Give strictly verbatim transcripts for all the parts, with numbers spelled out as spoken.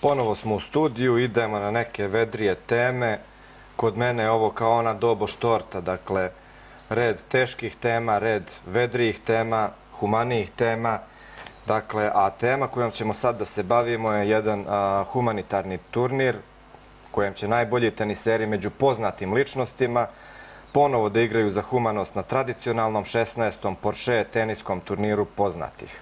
Ponovo smo u studiju, idemo na neke vedrije teme. Kod mene je ovo kao ona doboš torta, dakle, red teških tema, red vedrijih tema, humanijih tema. Dakle, a tema kojom ćemo sad da se bavimo je jedan a, humanitarni turnir kojem će najbolji teniseri među poznatim ličnostima ponovo da igraju za humanost na tradicionalnom šesnaestom Porsche teniskom turniru poznatih.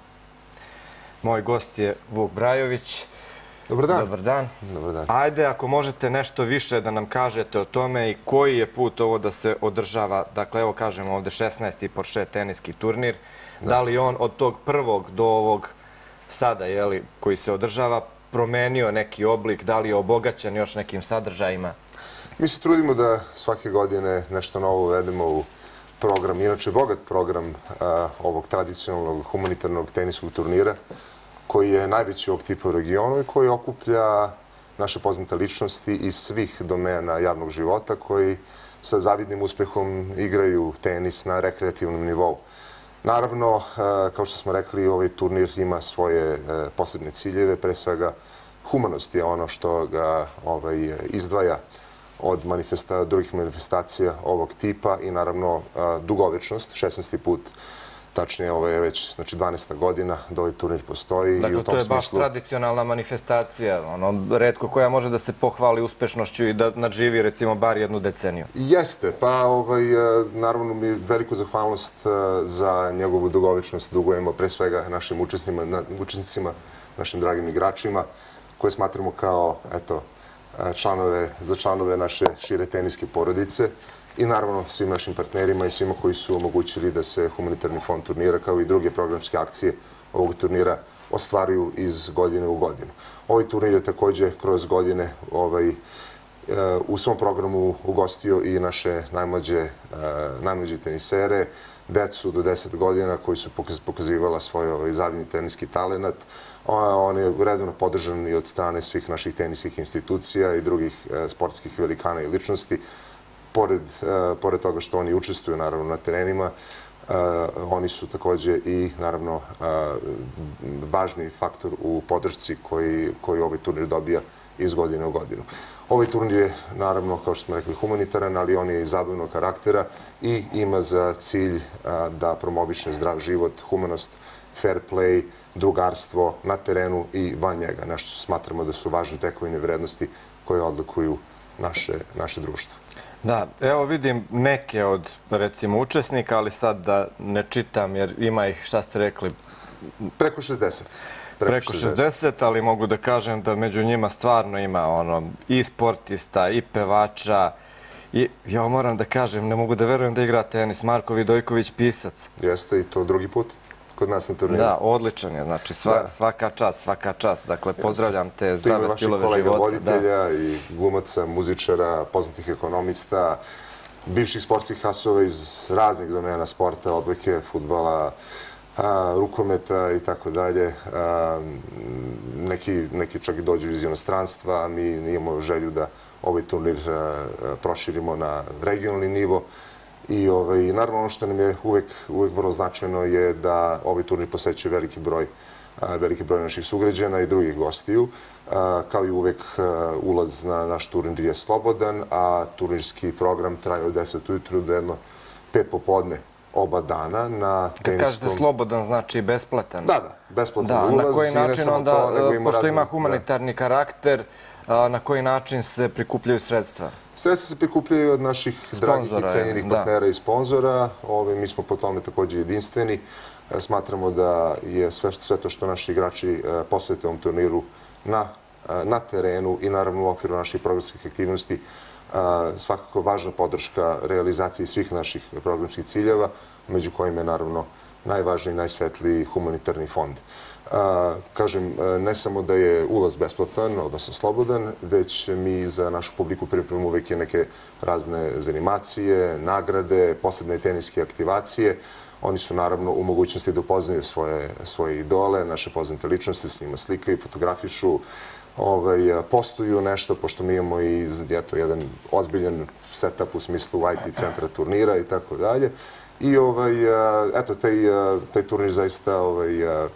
Moj gost je Vuk Brajović. Dobar dan. Dobar dan. Dobar dan. Ajde, ako možete nešto više da nam kažete o tome i koji je put ovo da se održava, dakle, evo kažemo ovde šesnaesti Porsche teniski turnir, da li on od tog prvog do ovog sada, jeli, koji se održava, promenio neki oblik, da li je obogaćen još nekim sadržajima? Mi se trudimo da svake godine nešto novo uvedemo u program, inače bogat program a, ovog tradicionalnog humanitarnog teniskog turnira, koji je najveći ovog tipa u regionu i koji okuplja naše poznate ličnosti iz svih domena javnog života koji sa zavidnim uspehom igraju tenis na rekreativnom nivou. Naravno, kao što smo rekli, ovaj turnir ima svoje posebne ciljeve, pre svega humanost je ono što ga ovaj, izdvaja od manifesta, drugih manifestacija ovog tipa i naravno dugovečnost, šesnaesti put. Tačnije, ovo je već znači, dvanaesta godina da ovaj turnir postoji. Dakle, i u tom to je baš smislu... tradicionalna manifestacija, ono, retko koja može da se pohvali uspešnošću i da nadživi, recimo, bar jednu deceniju. Jeste, pa ovaj, naravno mi veliku zahvalnost za njegovu dugovečnost dugujemo pre svega našim učesnicima, učesnicima, našim dragim igračima, koje smatramo kao, eto, članove, za članove naše šire teniske porodice. I naravno svim našim partnerima i svima koji su omogućili da se humanitarni fond turnira kao i druge programske akcije ovog turnira ostvaruju iz godine u godinu. Ovaj turnir je takođe kroz godine ovaj, u svom programu ugostio i naše najmlađe, najmlađe tenisere, decu do deset godina koji su pokazivala svoj ovaj, zavidni teniski talenat. On je redovno podržan i od strane svih naših teniskih institucija i drugih sportskih velikana i ličnosti. Pored, uh, pored toga što oni učestvuju naravno na terenima, uh, oni su takođe i naravno uh, važni faktor u podršci koji, koji ovaj turnir dobija iz godine u godinu. Ovaj turnir je naravno, kao što smo rekli, humanitaran, ali on je i zabavnog karaktera i ima za cilj uh, da promoviše zdrav život, humanost, fair play, drugarstvo na terenu i van njega. Nešto smatramo da su važne tekovine vrednosti koje odlikuju naše, naše društvo. Da, evo vidim neke od, recimo, učesnika, ali sad da ne čitam, jer ima ih, šta ste rekli? Preko šezdeset. Preko, Preko šezdeset, ali mogu da kažem da među njima stvarno ima ono, i sportista, i pevača. I ja moram da kažem, ne mogu da verujem da igra tenis. Marko Vidojković, pisac. Jeste i to drugi put kod nas na turniru. Da, odličan je. Znači, sva, svaka čast, svaka čast. Dakle, pozdravljam te zdrave stilove života. Kolega voditelja i glumaca, muzičara, poznatih ekonomista, bivših sportskih asova iz raznih domena sporta, odbojke, fudbala, rukometa i tako dalje. Neki, neki čak i dođu iz inostranstva, a mi imamo želju da ovaj turnir proširimo na regionalni nivo. I ovaj, naravno ono što nam je uvek, uvek vrlo značajno je da ovaj turnir posećuje veliki broj, veliki broj naših sugrađana i drugih gostiju. Kao i uvek ulaz na naš turnir je slobodan, a turnirski program traje od deset ujutru do jedno pet popodne oba dana na teniskom... Kad kažete slobodan, znači besplatan? Da, da, besplatan ulaz. Na koji način onda, pošto ima humanitarni karakter, na koji način se prikupljaju sredstva? Sredstva se prikupljaju od naših dragih i cenjenih partnera i sponzora. Mi smo po tome takođe jedinstveni. Smatramo da je sve to što naši igrači posvete ovom turniru na terenu i naravno u okviru naših programskih aktivnosti svakako važna podrška realizaciji svih naših programskih ciljeva, među kojima je naravno najvažniji i najsvetliji humanitarni fond. Kažem, ne samo da je ulaz besplatan, odnosno slobodan, već mi za našu publiku pripremimo uvek neke razne zanimacije, nagrade, posebne teniske aktivacije. Oni su naravno u mogućnosti da upoznaju svoje, svoje idole, naše poznate ličnosti, s njima slikaju, fotografišu, ovaj, postuju nešto, pošto mi imamo i eto, jedan ozbiljan setup u smislu I T centra turnira i tako dalje. I ovaj, eto, taj, taj turnir zaista ovaj,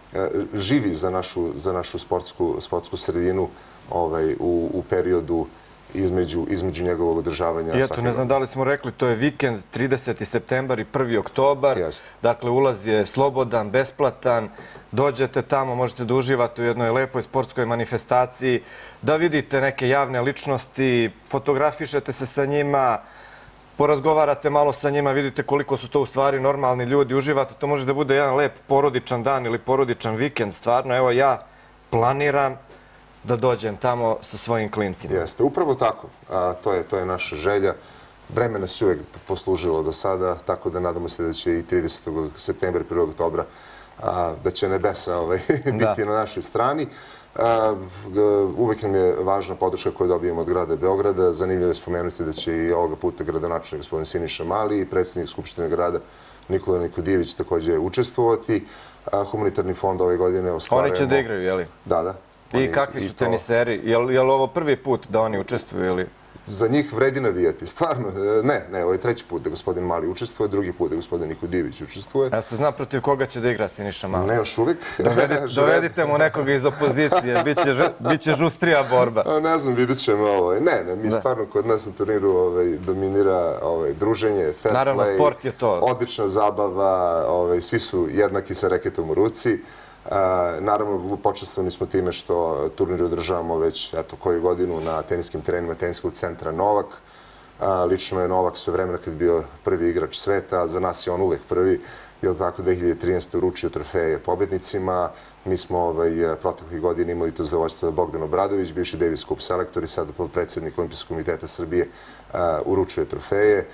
živi za našu, za našu sportsku, sportsku sredinu ovaj, u, u periodu između, između njegovog održavanja. I eto, ne znam da li smo rekli, to je vikend trideseti septembar i prvi oktobar. Jeste. Dakle, ulaz je slobodan, besplatan. Dođete tamo, možete da uživate u jednoj lepoj sportskoj manifestaciji, da vidite neke javne ličnosti, fotografišete se sa njima, porazgovarate malo sa njima, vidite koliko su to u stvari normalni ljudi, uživate. To može da bude jedan lep porodičan dan ili porodičan vikend. Stvarno, evo ja planiram da dođem tamo sa svojim klincima. Jeste, upravo tako. A, to, je, to je naša želja. Vreme nas uvek poslužilo do sada, tako da nadamo se da će i tridesetog septembra i prvog oktobra a, da će nebesa ovaj, biti na našoj strani. A, uvek nam je važna podrška koju dobijemo od grada Beograda. Zanimljivo je spomenuti da će i ovoga puta gradonačelnik gospodin Siniša Mali i predsjednik Skupštine grada Nikola Nikodijević također učestvovati. A, humanitarni fond ove godine ostvarujemo... Oni će da igraju, je li? Da, da. I kakvi su teniseri? Je li ovo prvi put da oni učestvuju ili... Za njih vredi navijati, stvarno. Ne, ne, ovo je treći put da gospodin Mali učestvuje, drugi put da gospodin Nikodijević učestvuje. Ja se zna protiv koga će da igra Siniša Mali? Ne, još uvijek. Dovedite mu nekoga iz opozicije, bit će žustrija borba. Ne znam, vidjet ćemo. Ne, ne, mi stvarno kod nas na turniru dominira druženje, fair play. Naravno, sport je to. Odlična zabava, svi su jednaki sa reketom u ruci. Naravno, počestvovani smo time što turnir održavamo već koju godinu na teniskim terenima teniskog centra Novak. Lično je Novak sve vremena kad je bio prvi igrač sveta, za nas je on uvek prvi, jer tako dve hiljade trinaeste. uručio trofeje pobednicima. Mi smo proteklih godina imali to zadovoljstvo da Bogdan Obradović, bivši Davis Cup selektor i sada podpredsednik Olimpijskog komiteta Srbije, uručuje trofeje.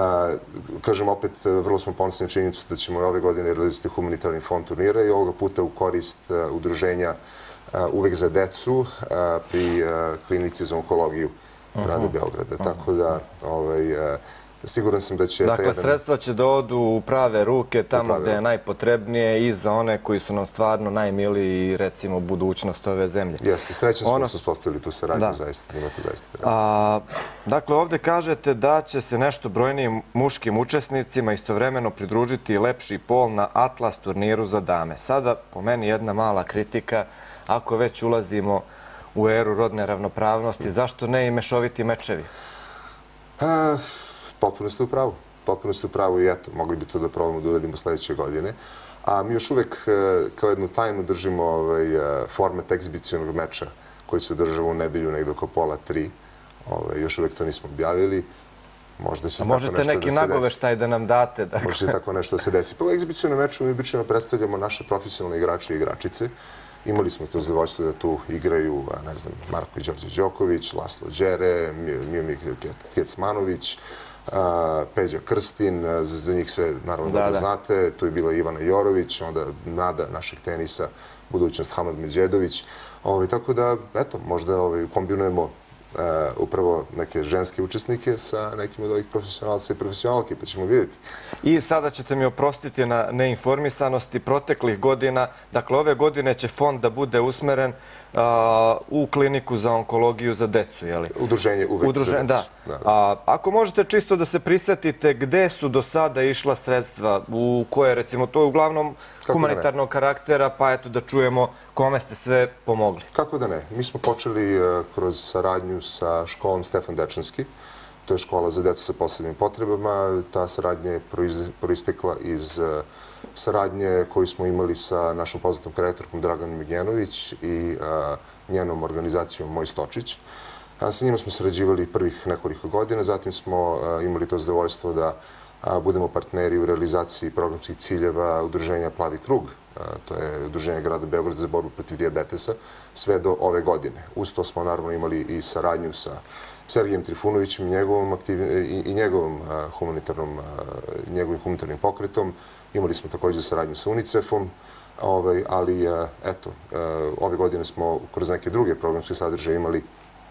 Kažem, opet, vrlo smo ponosni na činjenicu da ćemo i ove godine realizati humanitarni fond turnira i ovoga puta u korist udruženja Uvek za decu pri klinici za onkologiju grada Beograda. Tako da, siguran sam da će... Dakle, sredstva će da odu u prave ruke, tamo gde je najpotrebnije i za one koji su nam stvarno najmiliji i, recimo, budućnost ove zemlje. Jeste, srećan smo da su uspostavili tu saradnju, zaista, njima to zaista treba. Dakle, ovde kažete da će se nešto brojnijim muškim učesnicima istovremeno pridružiti i lepši pol na Atlas turniru za dame. Sada, po meni, jedna mala kritika, ako već ulazimo u eru rodne ravnopravnosti, zašto ne i mešoviti mečevi? Potpuno ste u pravu. Potpuno ste u pravu i eto, mogli bi to da probamo da uradimo sljedeće godine. A mi još uvek kao jednu tajnu držimo format egzibicionog meča koji se održava u nedelju negdje oko pola tri. Još uvek to nismo objavili. Možda će tako nešto da se desi. Možete neki nagoveštaj da nam date. Možda će tako nešto da se desi. Pa u egzibicionom meču mi obično predstavljamo naše profesionalne igrače i igračice. Imali smo to zadovoljstvo da tu igraju, ne znam, Marko i Đorđe Đoković, Laslo Đere, Miomir Kecmanović, Peđa Krstin, za njih sve naravno dobro znate. Tu je bila Ivana Jorović, onda nada našeg tenisa, budućnost Hamad Međedović. Tako da, eto, možda kombinujemo upravo neke ženske učesnike sa nekim od ovih profesionalca i profesionalke, pa ćemo vidjeti. I sada ćete mi oprostiti na neinformisanosti proteklih godina. Dakle, ove godine će fond da bude usmeren u kliniku za onkologiju za decu, je li? Udruženje Uvek za decu. Da. Ako možete čisto da se prisetite gde su do sada išla sredstva, u koje, recimo, to je uglavnom humanitarnog karaktera, pa eto da čujemo kome ste sve pomogli. Kako da ne? Mi smo počeli kroz saradnju sa školom Stefan Dečanski. To je škola za decu sa posebnim potrebama. Ta saradnja je proistekla iz saradnje koju smo imali sa našom poznatom kreatorkom Draganom Migjenović i njenom organizacijom Moj Stočić. Sa njima smo sarađivali prvih nekoliko godina, zatim smo imali to zadovoljstvo da budemo partneri u realizaciji programskih ciljeva udruženja Plavi krug. To je udruženje grada Beograda za borbu protiv dijabetesa, sve do ove godine. Uz to smo naravno imali i saradnju sa Sergijem Trifunovićem i njegovim humanitarnim pokretom. Imali smo također saradnju sa UNICEF-om, ali eto, ove godine smo kroz neke druge programske sadržaje imali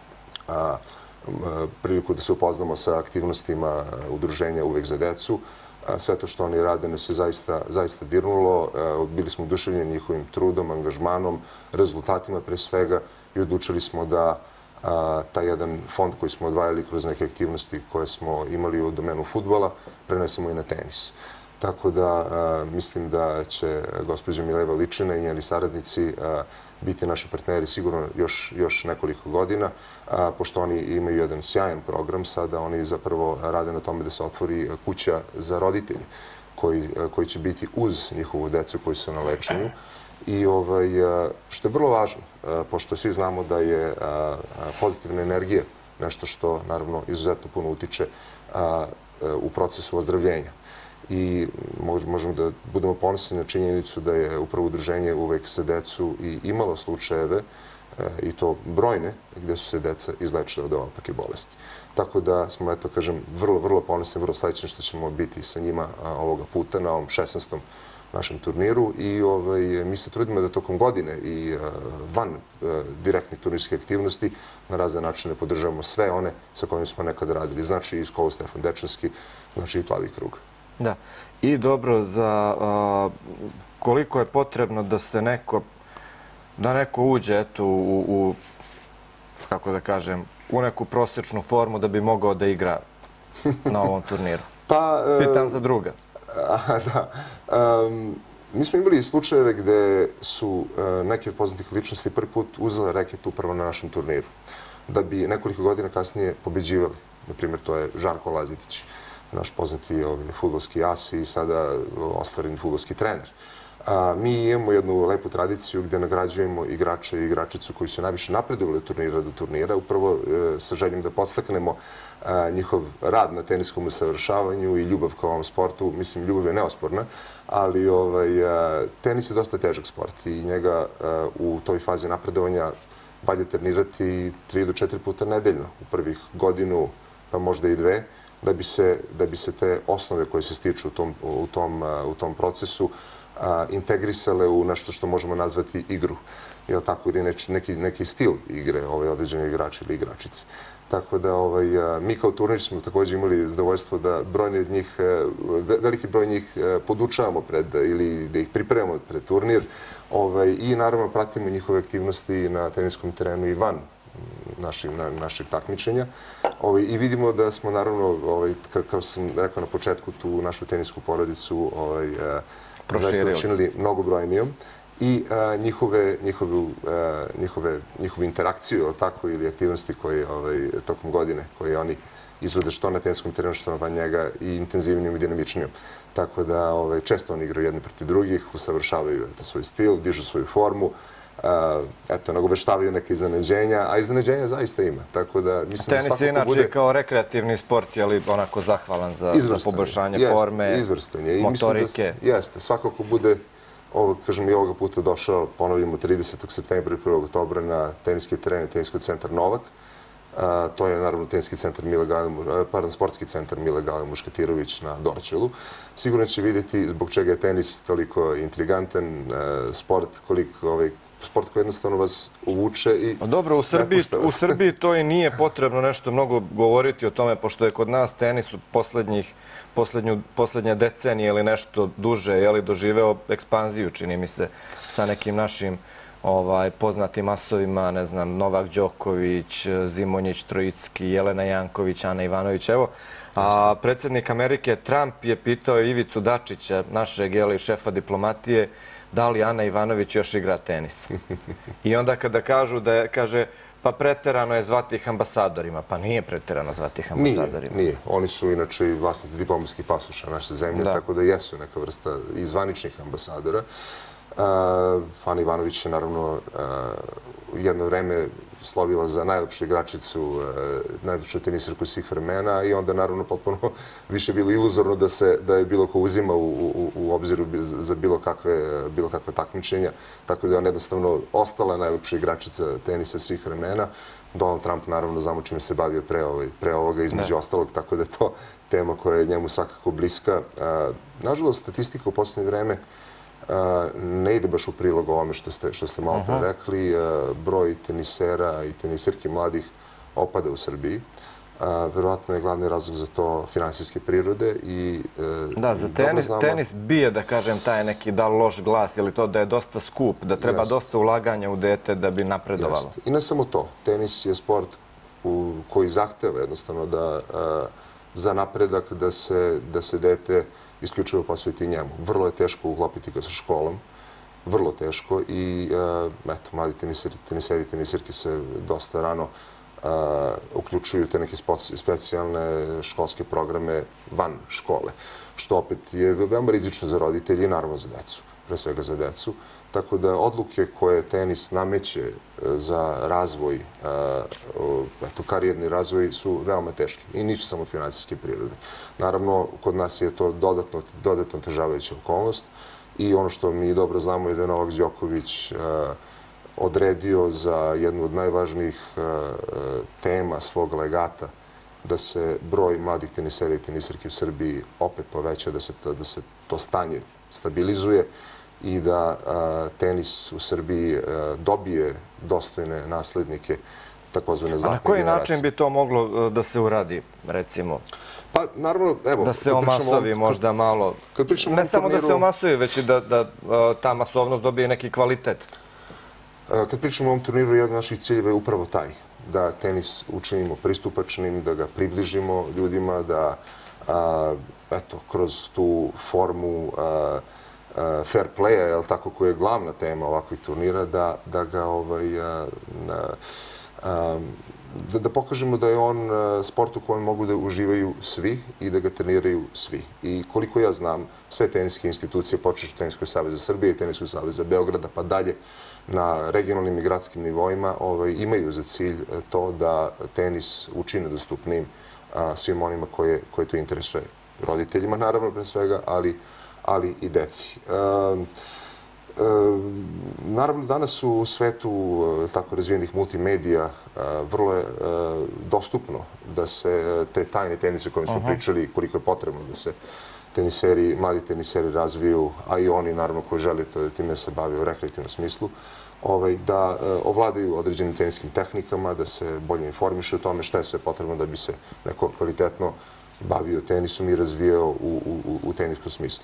priliku da se upoznamo sa aktivnostima udruženja Uvek za decu. Sve to što oni rade nas je zaista dirnulo. Bili smo oduševljeni njihovim trudom, angažmanom, rezultatima pre svega i odlučili smo da taj jedan fond koji smo odvajali kroz neke aktivnosti koje smo imali u domenu fudbala prenesemo i na tenis. Tako da mislim da će gospođa Mileva Ličina i njeni saradnici biti naši partneri sigurno još, još nekoliko godina, pošto oni imaju jedan sjajan program. Sada oni zapravo rade na tome da se otvori kuća za roditelje koji, koji će biti uz njihovu decu koji su na lečenju. I ovaj, što je vrlo važno, pošto svi znamo da je pozitivna energija nešto što naravno izuzetno puno utiče u procesu ozdravljenja. I možemo da budemo ponosni na činjenicu da je upravo udruženje Uvek za decu i imalo slučajeve, i to brojne, gde su se deca izlečila od opake bolesti. Tako da smo, eto, kažem, vrlo, vrlo ponosni, vrlo srećni što ćemo biti sa njima ovoga puta na ovom šesnaestom našem turniru i ovaj, mi se trudimo da tokom godine i van direktnih turnirskih aktivnosti na razne načine podržavamo sve one sa kojima smo nekada radili. Znači i školu Stefan Dečanski, znači i Plavi krug. Da. I dobro, za koliko je potrebno da se neko, da neko uđe eto, u, u, kako da kažem, u neku prosječnu formu da bi mogao da igra na ovom turniru? Pa, pitam za druga. Da. Mi smo imali slučajeve gde su neke od poznatih ličnosti prvi put uzele reket upravo na našem turniru, da bi nekoliko godina kasnije pobeđivali. Naprimjer, to je Žarko Lazetić, naš poznati fudbalski as i sada ostvareni fudbalski trener. Mi imamo jednu lepu tradiciju gde nagrađujemo igrače i igračicu koji su najviše napredovali od turnira do turnira, upravo sa željom da podstaknemo njihov rad na teniskom usavršavanju i ljubav ka ovom sportu. Mislim, ljubav je neosporna, ali tenis je dosta težak sport i njega u toj fazi napredovanja valja trenirati tri do četiri puta nedeljno u prvih godinu, pa možda i dve, da bi se, da bi se te osnove koje se stiču u tom, u tom, u tom procesu integrisale u nešto što možemo nazvati igru. Jel tako? Ili neki, neki stil igre ovaj, određene igrači ili igračice. Tako da ovaj, mi kao turnir smo također imali zadovoljstvo da brojni od njih, veliki broj njih podučavamo pred, ili da ih pripremamo pred turnir ovaj, i naravno pratimo njihove aktivnosti na teniskom terenu i van našeg, na, našeg takmičenja. Ovaj, I vidimo da smo naravno, ovaj, kao sam rekao na početku, tu našu tenisku porodicu ovaj, zaista učinili mnogobrojnijom i a, njihove, njihove, a, njihove, njihove interakciju tako, ili aktivnosti koje ovaj, tokom godine koje oni izvode što na teniskom terenu, što van njega i intenzivnijom i dinamičnijom. Tako da ovaj, često oni igraju jedni protiv drugih, usavršavaju eto, svoj stil, dižu svoju formu, a, eto, nagoveštavaju neke iznenađenja, a iznenađenja zaista ima. Tako da, mislim, tenis da svako je inače bude kao rekreativni sport, je li onako zahvalan za, za poboljšanje jeste, forme, izvrstan je. I motorike? Da, jeste, svako ko bude ovo, kažem, i ovoga puta došao, ponovimo, tridesetog septembra i prvog oktobra na teniski teren, teniski centar Novak. A, to je, naravno, teniski centar Mile Gale, pardon, sportski centar Mile Gale Muškatirović na Dorćolu. Sigurno će vidjeti zbog čega je tenis toliko intrigantan a, sport, koliko ovaj, sport koji jednostavno vas uvuče i... Dobro, u Srbiji, u Srbiji to i nije potrebno nešto mnogo govoriti o tome, pošto je kod nas tenis u poslednjih, poslednju, poslednje decenije ili nešto duže je li doživeo ekspanziju, čini mi se, sa nekim našim ovaj, poznatim asovima, ne znam, Novak Đoković, Zimonjić, Trojicki, Jelena Janković, Ana Ivanović. Evo, a predsjednik Amerike Trump je pitao Ivicu Dačića, našeg jeli, šefa diplomatije, da li Ana Ivanović još igra tenis. I onda kada kažu da je, kaže, pa preterano je zvati ih ambasadorima. Pa nije preterano zvati ih ambasadorima. Nije, nije. Oni su inače i vlasnici diplomatskih pasoša naše zemlje, da. Tako da jesu neka vrsta i zvaničnih ambasadora. Uh, Ana Ivanović je naravno uh, jedno vreme slovila za najlepšu igračicu, uh, najlepšu tenisirku svih vremena i onda naravno potpuno više bilo iluzorno da se da je bilo ko uzima u, u, u obziru za bilo kakve, bilo kakve takmičenja. Tako da je ona jednostavno ostala najlepša igračica tenisa svih vremena. Donald Trump naravno znamo čime se bavio pre, ovaj, pre ovoga između ne. ostalog, tako da je to tema koja je njemu svakako bliska. Uh, nažalost, statistika u posljednje vreme ne ide baš u prilog ovome što ste, što ste malo pre rekli. Broj tenisera i tenisirki mladih opada u Srbiji. Verovatno je glavni razlog za to finansijske prirode. I, da, za tenis, znamo... tenis bije, da kažem, taj neki da loš glas, ili to da je dosta skup, da treba Jest. dosta ulaganja u dete da bi napredovalo. Jest. I ne samo to. Tenis je sport u, koji zahteva jednostavno da za napredak da se, da se dete isključivo posveti njemu. Vrlo je teško uklopiti ga sa školom, vrlo teško i eto, mladi teniseri, teniseri, tenisirke se dosta rano uključuju te neke specijalne školske programe van škole, što opet je veoma rizično za roditelje i naravno za decu, pre svega za decu. Tako da odluke koje tenis nameće za razvoj, eto, karijerni razvoj su veoma teške i nisu samo finansijske prirode. Naravno, kod nas je to dodatno, dodatno otežavajuća okolnost i ono što mi dobro znamo je da je Novak Đoković odredio za jednu od najvažnijih tema svog legata da se broj mladih tenisera i tenisarki u Srbiji opet poveća, da se to, da se to stanje stabilizuje i da tenis u Srbiji dobije dostojne naslednike, takozvane zlatne generacije. A na koji način bi to moglo da se uradi, recimo? Pa, naravno, evo... Da se omasovi možda malo... Ne samo da se omasovi, već i da ta masovnost dobije neki kvalitet. Kad pričamo o ovom turniru, jedan od naših ciljeva je upravo taj, da tenis učinimo pristupačnim, da ga približimo ljudima, da, eto, kroz tu formu fair playa, tako, koja je glavna tema ovakvih turnira, da ga ovaj... da pokažemo da je on sport u kojem mogu da uživaju svi i da ga treniraju svi. I koliko ja znam, sve teniske institucije, počeš od Teniskog saveza Srbije, Teniskog saveza Beograda, pa dalje, na regionalnim i gradskim nivoima imaju za cilj to da tenis učine dostupnim svim onima koje to interesuje. Roditeljima, naravno, pre svega, ali i deci. Naravno, danas u svetu tako razvijenih multimedija vrlo je dostupno da se te tajne tenise o kojima smo pričali, koliko je potrebno da se teniseri, mladi teniseri razviju, a i oni, naravno, koji žele time se bave u rekreativnom smislu, da ovladaju određenim teniskim tehnikama, da se bolje informiše o tome šta je sve potrebno da bi se neko kvalitetno bavio tenisom i razvijao u teniskom smislu.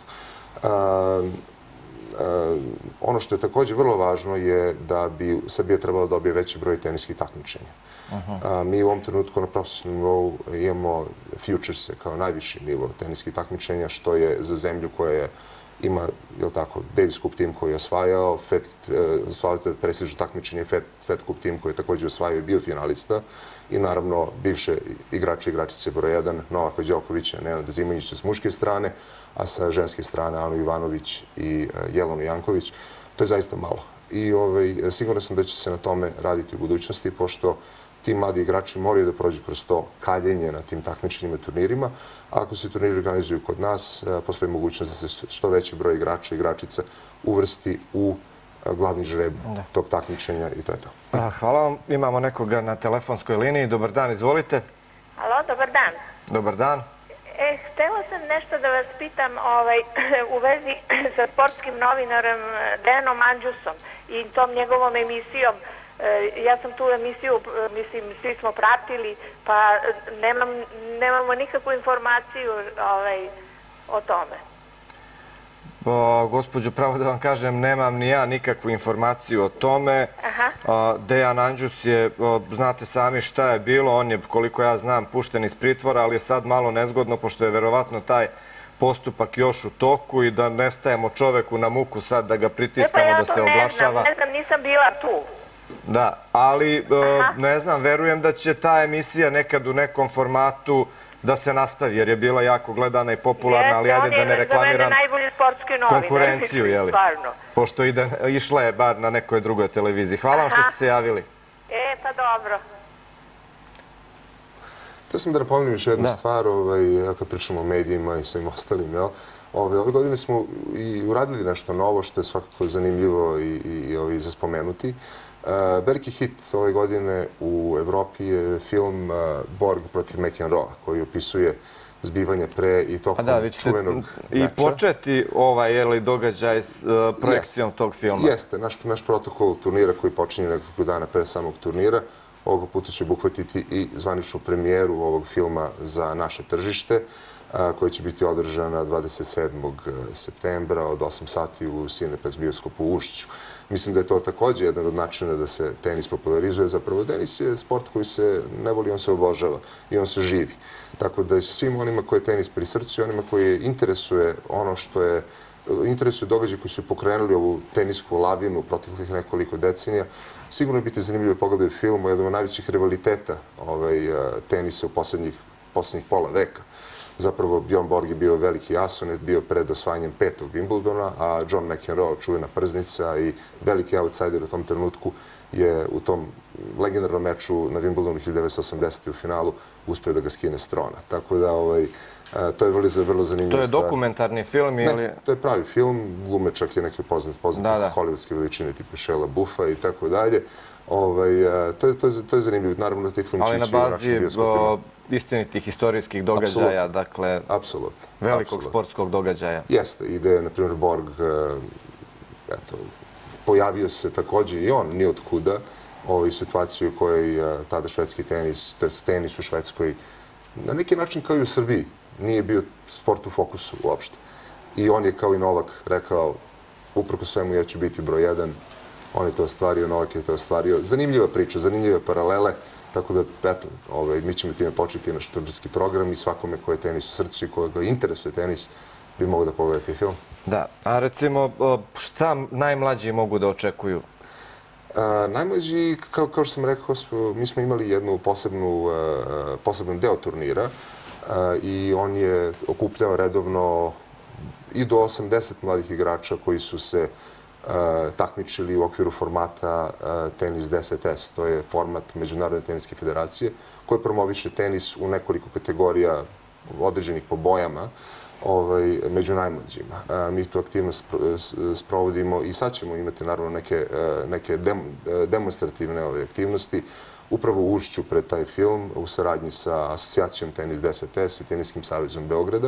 Ono što je također vrlo važno je da bi Srbija trebala da dobije veći broj teniskih takmičenja. Mi u ovom trenutku na profesionalnom nivou imamo Futurese kao najviši nivo teniskih takmičenja, što je za zemlju koja ima, je li tako, Davis Cup tim koji je osvajao, osvajao to prestižno takmičenje Fed Cup tim koji je također osvajao i bio finalista i naravno bivše igrače i igračice broj jedan, Novaka Đokovića, Nenada Zimonjića s muške strane, a sa ženske strane Anu Ivanović i Jelenu Janković. To je zaista malo. I sigurno sam da će se na tome raditi u budućnosti, pošto ti mladi igrači moraju da prođu kroz to kaljenje na tim takmičenjima i turnirima. A ako se turniri organizuju kod nas, postoji mogućnost da se što veći broj igrača i igračica uvrsti u glavni žreb tog takmičenja i to je to. Hvala vam. Imamo nekoga na telefonskoj liniji. Dobar dan, izvolite. Alo, dobar dan. Dobar dan. E, htela sam nešto da vas pitam u vezi sa sportskim novinarom Dejanom Andžusom i tom njegovom emisijom. Ja sam tu emisiju, mislim, svi smo pratili, pa nemamo nikakvu informaciju o tome. Gospođo, pravo da vam kažem, nemam ni ja nikakvu informaciju o tome. Dejan Andžus je, znate sami šta je bilo, on je, koliko ja znam, pušten iz pritvora, ali je sad malo nezgodno, pošto je verovatno taj postupak još u toku i da ne stajemo čoveku na muku sad da ga pritiskamo da se oglašava. Ne znam, nisam bila tu. Da, ali ne znam, verujem da će ta emisija nekad u nekom formatu da se nastavi, jer je bila jako gledana i popularna, ali ajde da ne reklamiram konkurenciju, jeli? Pošto išla je bar na nekoj drugoj televiziji. Hvala vam što ste se javili. E, pa dobro. Htio sam da napomenem još jednu stvar, ako pričamo o medijima i svim ostalim, jel? Ove godine smo i uradili nešto novo, što je svakako zanimljivo i za spomenuti. Veliki hit ove godine u Evropi je film Borg protiv McEnroe, koji opisuje zbivanje pre i tokom čuvenog meča. I početi ovaj događaj s projekcijom tog filma. Jeste, naš protokol turnira koji počinje nekoliko dana pre samog turnira, ovoga puta će obuhvatiti i zvaničnu premijeru ovog filma za naše tržište. koja će biti održana dvadeset sedmog septembra od osam sati u Cineplex bioskopu u Ušću. Mislim da je to također jedan od načina da se tenis popularizuje. Zapravo, tenis je sport koji se ne voli, on se obožava i on se živi. Tako da svim onima koje je tenis pri srcu i onima koji interesuje ono što je interesuju događaje koji su pokrenuli ovu tenisku lavinu proteklih nekoliko decenija, sigurno je biti zanimljivo pogledaju film o jednom od najvećih rivaliteta tenisa u poslednjih pola veka. Zapravo, Bjorn Borg je bio veliki asonet, bio pred osvajanjem petog Wimbledona, a John McEnroe, čuvena prznica i veliki outsider u tom trenutku, je u tom legendarnom meču na Wimbledonu hiljadu devetsto osamdesete. u finalu uspio da ga skine s trona. Tako da, to je vrlo zanimljivo. To je dokumentarni film ili... Ne, to je pravi film. Glume čak je neki poznat hollywoodske veličine tipa Shellea Buffa i tako dalje. To je zanimljivo. Naravno da taj film će ići u našim bioskopima. Ali na bazi istinitih istorijskih događaja, dakle, velikog sportskog događaja. Jeste, ide, na primjer, Borg, eto, pojavio se također i on, ni od kuda, u situaciju u kojoj tada švedski tenis, to je tenis u Švedskoj, na neki način kao i u Srbiji, nije bio sport u fokusu uopšte. I on je kao i Novak rekao, uprko svemu ja ću biti broj jedan, on je to ostvario, Novak je to ostvario. Zanimljiva priča, zanimljive paralele, tako da, eto, mi ćemo time početi naš turnirski program i svakome ko je tenis u srcu i koga interesuje tenis bi mogao da pogleda taj film. Da, a recimo, šta najmlađi mogu da očekuju? Najmlađi, kao što sam rekao, mi smo imali jednu poseban deo turnira i on je okupljao redovno i do osamdeset mladih igrača koji su se takmičili u okviru formata Tenis deset S. To je format Međunarodne teniske federacije koji promoviše tenis u nekoliko kategorija određenih po bojama među najmlađima. Mi tu aktivnost sprovodimo i sad ćemo imati naravno neke demonstrativne aktivnosti upravo u Ušću pred taj film u saradnji sa asocijacijom Tenis deset S i Teniskim savezom Beograda.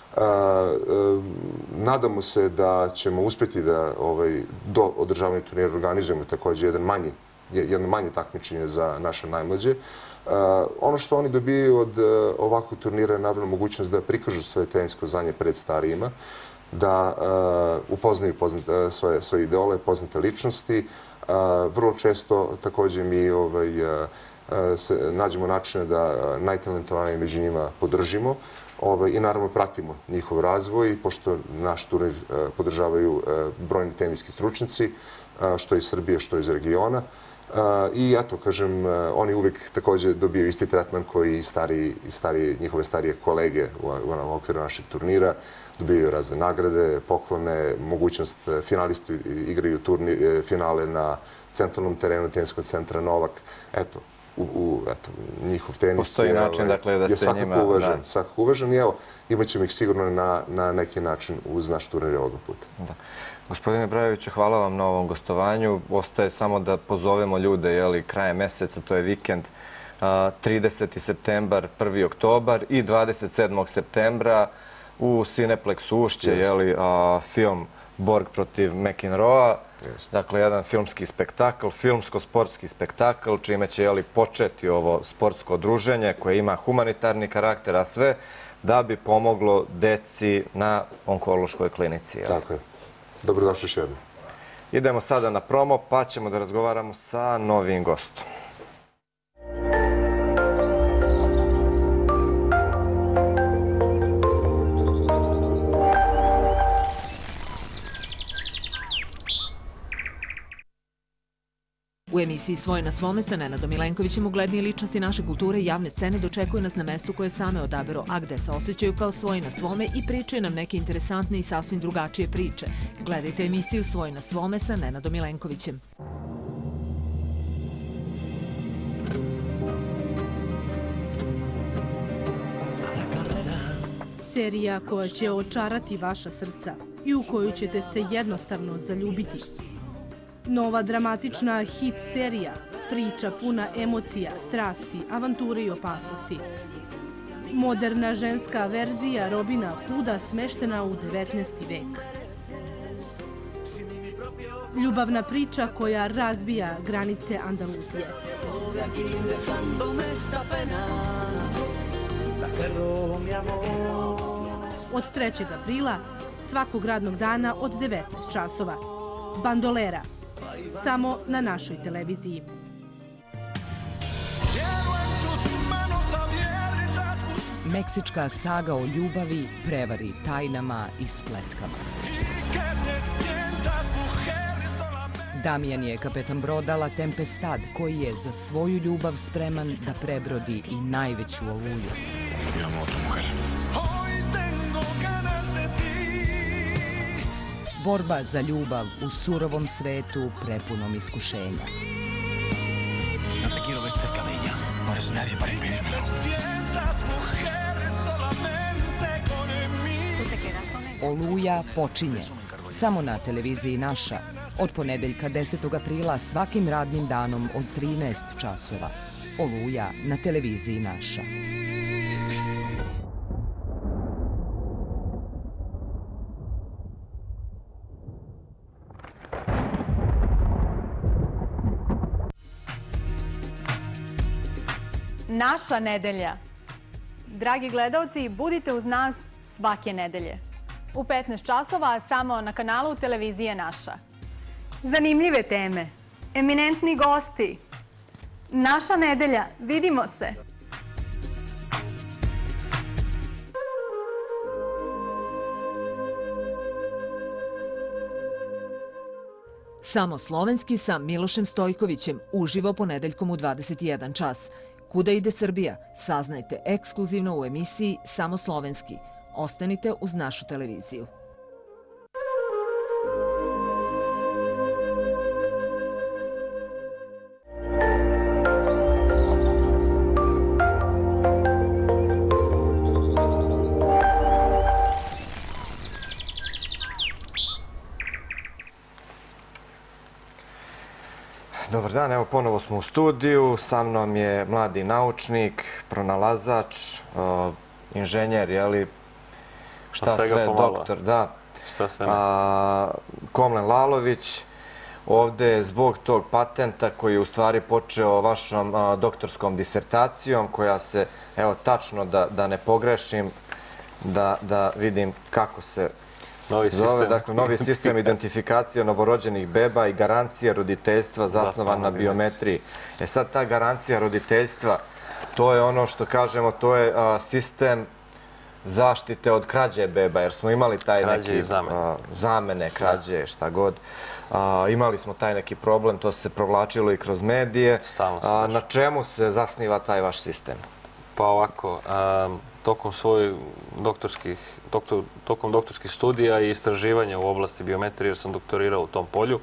Nadamo se da ćemo uspjeti da do održavanja turnira organizujemo također jedno manje takmičenje za naše najmlađe. Ono što oni dobijaju od ovakvog turnira je naravno mogućnost da prikažu svoje tenisko znanje pred starijima, da upoznaju svoje idole, poznate ličnosti. Vrlo često također mi nađemo načine da najtalentovanije među njima podržimo i naravno pratimo njihov razvoj, pošto naš turnir podržavaju brojni teniski stručnjaci, što iz Srbije, što iz regiona. I eto, kažem, oni uvijek također dobiju isti tretman koji i njihove starije kolege u okviru naših turnira. Dobijaju razne nagrade, poklone, mogućnost finalisti igraju finale na centralnom terenu Teniskog centra Novak. Eto, njihov tenis je svakako uvažen. Svakako uvažen i evo, imat ćemo ih sigurno na neki način uz naš turnir ovoga puta. Gospodine Brajoviću, hvala vam na ovom gostovanju. Ostaje samo da pozovemo ljude krajem meseca, to je vikend, trideseti septembar, prvi oktobar i dvadeset sedmog septembra u Cineplexu Ušće, film Borg protiv McEnroea. Dakle, jedan filmski spektakl, filmsko-sportski spektakl, čime će početi ovo sportsko druženje koje ima humanitarni karakter, a sve da bi pomoglo deci na onkološkoj klinici. Tako je. Dobrodošli još jednom. Idemo sada na promo, pa ćemo da razgovaramo sa novim gostom. U emisiji Svoj na svome sa Nenadom Milenkovićem uglednije ličnosti naše kulture i javne scene dočekuju nas na mestu koje same odaberu, a gde se osjećaju kao svoj na svome i pričaju nam neke interesantne i sasvim drugačije priče. Gledajte emisiju Svoj na svome sa Nenadom Milenkovićem. Serija koja će očarati vaša srca i u koju ćete se jednostavno zaljubiti. Nova dramatična hit serija, priča puna emocija, strasti, avanture i opasnosti. Moderna ženska verzija Robina Hooda smeštena u devetnaesti vek. Ljubavna priča koja razbija granice Andaluzije. od trećeg aprila svakog radnog dana od devetnaest časova. Bandolera. Samo na našoj televiziji. Meksička saga o ljubavi, prevari, tajnama i spletkama. Damijan je kapetan broda La Tempestad, koji je za svoju ljubav spreman da prebrodi i najveću oluju. Borba za ljubav u surovom svetu prepunom iskušenja. Oluja počinje. Samo na televiziji Naša. Od ponedeljka desetog aprila svakim radnim danom od trinaest časova. Oluja na televiziji Naša. Naša nedelja. Dragi gledalci, budite uz nas svake nedelje. U petnaest časova samo na kanalu televizije Naša. Zanimljive teme, eminentni gosti. Naša nedelja, vidimo se! Samo slovenski sa Milošem Stojkovićem, uživo ponedeljkom u dvadeset jedan čas. Kuda ide Srbija? Saznajte ekskluzivno u emisiji Samo slovenski. Ostanite uz našu televiziju. Dobar dan, evo ponovo smo u studiju. Sa mnom je mladi naučnik, pronalazač, inženjer, jeli, šta sve, doktor, da. Šta sve ne? Komlen Lalović, ovde zbog tog patenta koji je u stvari počeo vašom doktorskom disertacijom, koja se, evo, tačno da ne pogrešim, da vidim kako se zove, dakle, novi sistem identifikacije novorođenih beba i garancija roditeljstva zasnovan na biometriji. E sad, ta garancija roditeljstva, to je ono što kažemo, to je sistem zaštite od krađe beba, jer smo imali taj neki zamene, krađe, šta god. Imali smo taj neki problem, to se provlačilo i kroz medije. Na čemu se zasniva taj vaš sistem? Pa ovako, tokom svojih doktorskih, tokom doktorskih studija i istraživanja u oblasti biometrije, jer sam doktorirao u tom polju,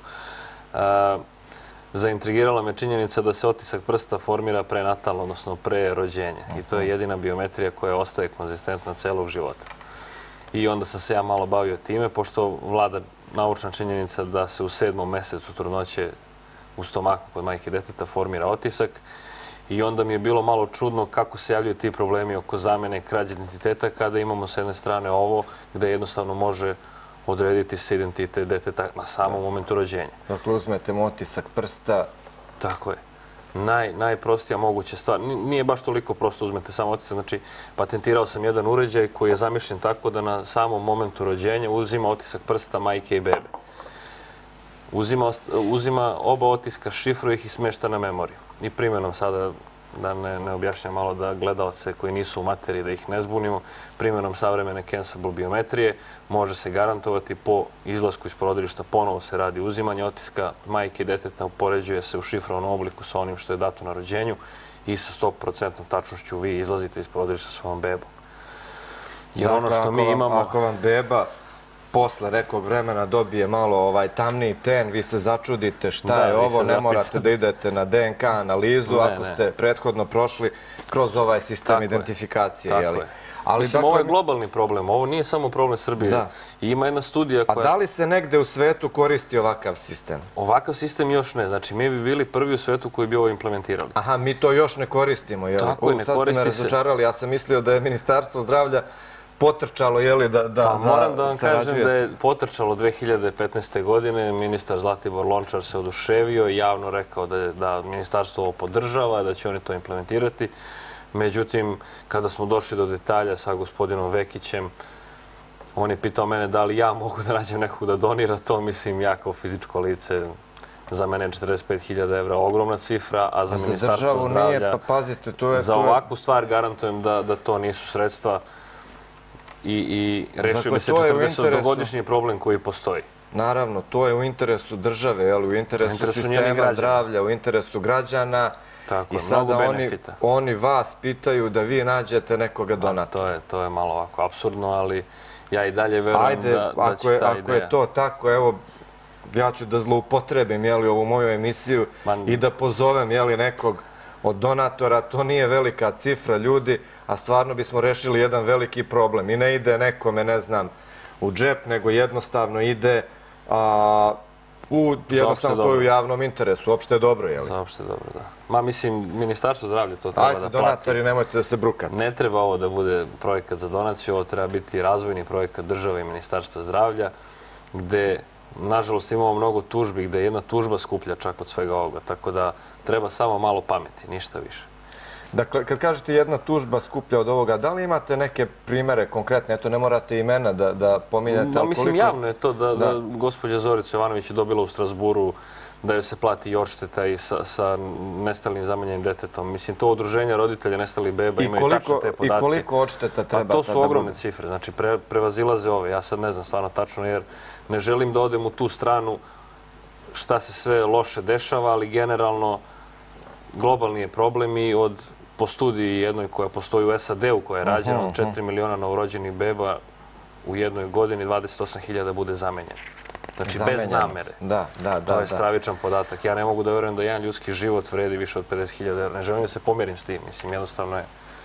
zaintrigirala me činjenica da se otisak prsta formira prenatalno, odnosno pre rođenja. I to je jedina biometrija koja ostaje konzistentna celog života. I onda sam se ja malo bavio time, pošto vlada naučna činjenica da se u sedmom mesecu trudnoće u stomaku kod majke deteta formira otisak. I onda mi je bilo malo čudno kako se javljaju ti problemi oko zamene krađe identiteta kada imamo s jedne strane ovo gde jednostavno može odrediti se identitet deteta na samom momentu rođenja. Dakle, uzmete mu otisak prsta. Tako je. Najprostija moguća stvar. Nije baš toliko prosto uzmete samo otisak. Znači, patentirao sam jedan uređaj koji je zamišljen tako da na samom momentu rođenja uzima otisak prsta majke i bebe. Uzima oba otiska, šifruje ih i smešta na memoriju. I primjenom sada, da ne objašnjam malo da gledalce koji nisu u materiji, da ih ne zbunimo, primjenom savremene cancelable biometrije može se garantovati po izlasku iz porodilišta, ponovo se radi uzimanje otiska majke i deteta, upoređuje se u šifrovanom obliku sa onim što je dato na rođenju i sa sto posto tačnošću vi izlazite iz porodilišta sa svojom bebom. Jer ono što mi imamo... Ako vam beba posle nekog vremena dobije malo tamniji ten, vi se začudite šta je ovo, ne morate da idete na de en ka analizu ako ste prethodno prošli kroz ovaj sistem identifikacije. Tako je. Mislim, ovo je globalni problem, ovo nije samo problem Srbije. I ima jedna studija koja... A da li se negde u svetu koristi ovakav sistem? Ovakav sistem još ne. Znači, mi bi bili prvi u svetu koji bi ovo implementirali. Aha, mi to još ne koristimo. Tako je, ne koristi se. Sad ste me razočarali, ja sam mislio da je Ministarstvo zdravlja potrčalo, jeli, da sarađuje. Pa moram da vam kažem da je potrčalo dve hiljade petnaeste. godine. Ministar Zlatibor Lončar se oduševio i javno rekao da ministarstvo ovo podržava, da će oni to implementirati. Međutim, kada smo došli do detalja sa gospodinom Vekićem, On je pitao mene da li ja mogu da nađem nekog da donira to, mislim, ja kao fizičko lice, za mene je četrdeset pet hiljada evra ogromna cifra, a za Ministarstvo zdravlja, pa pazite, to je... za ovakvu stvar garantujem da, da to nisu sredstva i, i rešio bi se četrdesetogodišnji problem koji postoji. Naravno, to je u interesu države, jel, u interesu sistema zdravlja, u interesu građana. Tako i je, sada mnogo oni, benefita. Oni vas pitaju da vi nađete nekoga donatora. To je, to je malo ovako apsurdno, ali ja i dalje verujem Ajde, da, da ako će je, ta ako ideja... je to tako, evo, ja ću da zloupotrebim, jeli, ovu moju emisiju Man... i da pozovem, jeli, nekog od donatora. To nije velika cifra, ljudi, a stvarno bismo rešili jedan veliki problem. I ne ide nekome, ne znam, u džep, nego jednostavno ide a, u, jednostavno to je u javnom interesu. Opšte je dobro, jeli? Za opšte dobro, da. Ma, mislim, Ministarstvo zdravlja to treba Ajde, da plati. Ajde, donatori, nemojte da se brukate. Ne treba ovo da bude projekat za donaciju, ovo treba biti razvojni projekat države i Ministarstva zdravlja, gde, nažalost, imamo mnogo tužbi, gde jedna tužba skuplja čak od svega ovoga, tako da treba samo malo pameti, ništa više. Dakle, kad kažete jedna tužba skuplja od ovoga, da li imate neke primere konkretne? Eto, ne morate imena da, da pominjate. Ma, mislim, javno je to da, da. da gospođa Zorica Jovanović je dobila u Strasburu da joj se plati i odšteta i sa, sa nestalim zamenjenim detetom. Mislim, to udruženja roditelja nestalih beba I imaju koliko, tačno te podatke. I koliko odšteta treba? Pa to su ogromne cifre, znači pre, prevazilaze ove. Ja sad ne znam stvarno tačno jer ne želim da odem u tu stranu šta se sve loše dešava, ali generalno globalni je problem i od po studiji jednoj koja postoji u S A D-u koja je rađena od četiri miliona novorođenih beba u jednoj godini dvadeset osam hiljada bude zamenjeno. Znači bez namere. Da, da, da. To je stravičan podatak. Ja ne mogu da verujem da jedan ljudski život vredi više od pedeset hiljada evra. Ne želim da se pomerim s tim. Mislim, jednostavno je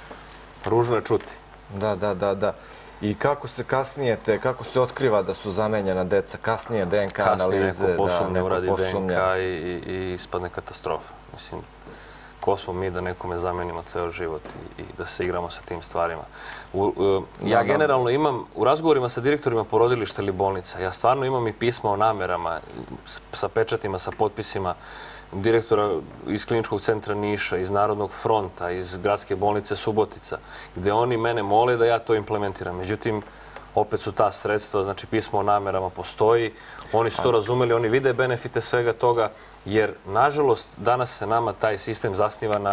ružno je čuti. Da, da, da, da. I kako se kasnije te, kako se otkriva da su zamenjena deca? Kasnije D N K analize. Kasnije neko posumnje uradi D N K i, i, i ispadne katastrofa. Mislim, ko smo mi da nekome zamenimo ceo život i, i da se igramo sa tim stvarima. U, uh, ja da, generalno da. imam, u razgovorima sa direktorima porodilišta ili bolnica, ja stvarno imam i pisma o namerama sa pečatima, sa potpisima direktora iz Kliničkog centra Niša, iz Narodnog fronta, iz Gradske bolnice Subotica, gde oni mene mole da ja to implementiram. Međutim, opet su ta sredstva, znači pismo o namerama postoji, oni su to razumeli, oni vide benefite svega toga, jer, nažalost, danas se nama taj sistem zasniva na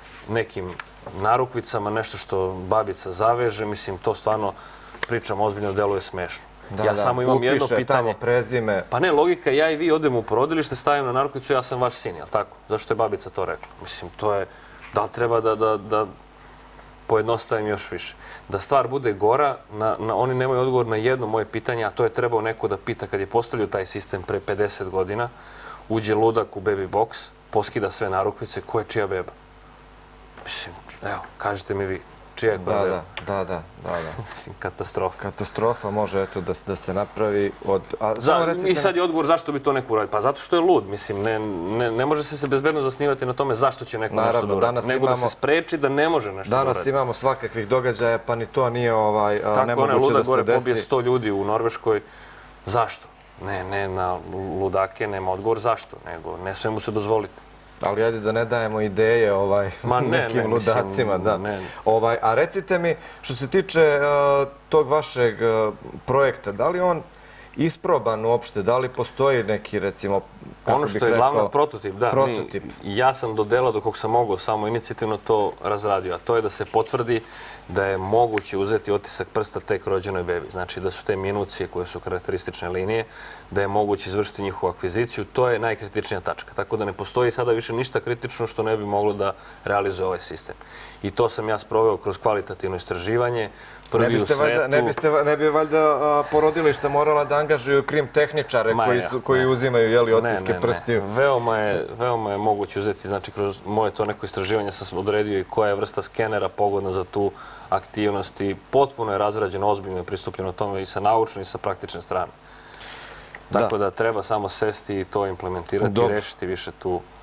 nekim narukvicama, nešto što babica zaveže, mislim, to stvarno, pričam ozbiljno, deluje smešno. Da, ja da, samo imam jedno upiše pitanje. Tamo prezime. Pa ne, logika, ja i vi odemo u porodilište, stavim na narukvicu, ja sam vaš sin, jel tako? Zašto je babica to rekla? Mislim, to je, da li treba da, da, da pojednostavim još više. Da stvar bude gora, na, na, oni nemaju odgovor na jedno moje pitanje, a to je trebao neko da pita kad je postavljao taj sistem pre pedeset godina, uđe ludak u baby box, poskida sve narukvice, ko je čija beba? Mislim, evo, kažete mi vi, čija je koja da, beba? Da, da, da, da. Mislim, katastrofa. Katastrofa može, eto, da, da se napravi od... A, Za, recite... I sad je odgovor zašto bi to neko uradio? Pa zato što je lud, mislim, ne, ne, ne može se se bezbedno zasnivati na tome zašto će neko Naravno, nešto da uradi, nego imamo, da se spreči da ne može nešto da uradi. Danas imamo svakakvih događaja, pa ni to nije ovaj, tako nemoguće ne, luda da se gore desi. Pobije sto ljudi u Norveškoj. Zašto? Ne, ne, na ludake nema odgovor zašto, nego ne sve mu se dozvoliti. Ali ajde da ne dajemo ideje ovaj, Ma ne, nekim ne, ludacima. Mislim, da. ne. Ovaj, a recite mi, što se tiče uh, tog vašeg uh, projekta, da li on isproban uopšte, da li postoji neki, recimo, kako ono bih što je rekao, glavno prototip, da. prototip. Mi, ja sam do dela do kog sam mogao samo inicijativno to razradio, a to je da se potvrdi da je moguće uzeti otisak prsta tek rođenoj bebi. Znači da su te minucije koje su karakteristične linije, da je moguće izvršiti njihovu akviziciju. To je najkritičnija tačka. Tako da ne postoji sada više ništa kritično što ne bi moglo da realizuje ovaj sistem. I to sam ja sproveo kroz kvalitativno istraživanje. Prvi u svetu. Valjda, ne, biste, ne bi valjda a, porodilišta morala da angažuju krim tehničare Ma, koji, su, koji ne. uzimaju jeli, otiske ne, ne, prstiju? Ne. Veoma, je, veoma je moguće uzeti, znači kroz moje to neko istraživanje sam odredio i koja je vrsta skenera pogodna za tu aktivnost i potpuno je razrađeno, ozbiljno je pristupljeno tome i sa naučne i sa praktične strane. Tako da, da treba samo sesti i to implementirati Dobre. i rešiti više tu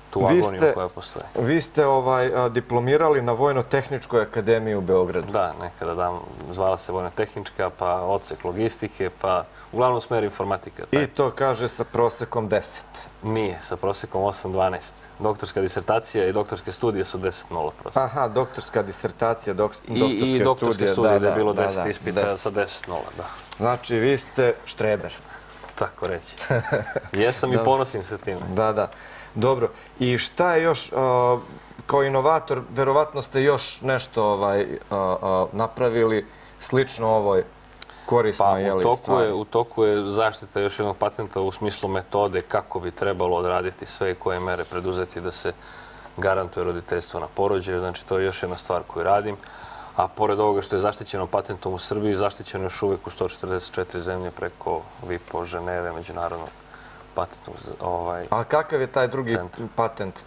tu agoniju koja postoji. Vi ste diplomirali na Vojno-tehničkoj akademiji u Beogradu. Da, nekada zvala se Vojno-tehnička, pa odsek logistike, pa uglavnom smer informatika. I to kaže sa prosekom deset. Nije, sa prosekom osam dvanaest. Doktorska disertacija i doktorske studije su deset nula prosek. Aha, doktorska disertacija, doktorske studije. I doktorske studije, da je bilo deset ispita sa deset nula, da. Znači, vi ste štreber. Tako reći. Jesam i ponosim se time. Da, da. Dobro. I šta je još, kao inovator, verovatno ste još nešto napravili slično ovoj korisnoj stvari? U toku je zaštita još jednog patenta u smislu metode kako bi trebalo odraditi sve i koje mere preduzeti da se garantuje roditeljstvo na porođaju. Znači, to je još jedna stvar koju radim. A pored ovoga što je zaštićeno patentom u Srbiji, zaštićeno još uvek u sto četrdeset četiri zemlje preko VIPO, Ženeve, međunarodnog patentnog centra. A kakav je taj drugi patent?